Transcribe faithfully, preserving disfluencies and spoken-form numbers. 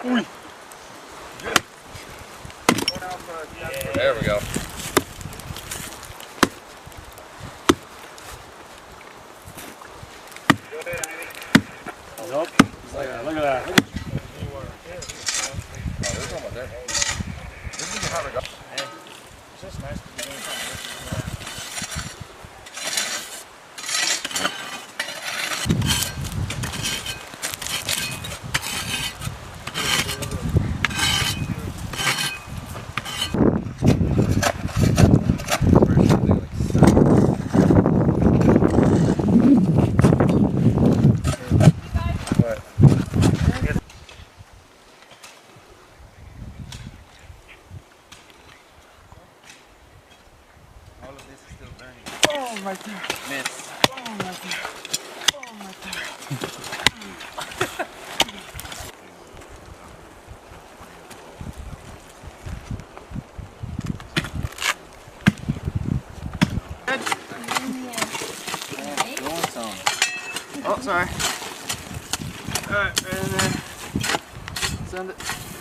Ooh. There we go. Nope. Yeah, look at that. Look at Oh, there's one there. This is how to go. It's just nice to be doing something. Oh my God. Miss. Oh my God. Oh my God. Oh, sorry. Alright, right in there. Send it.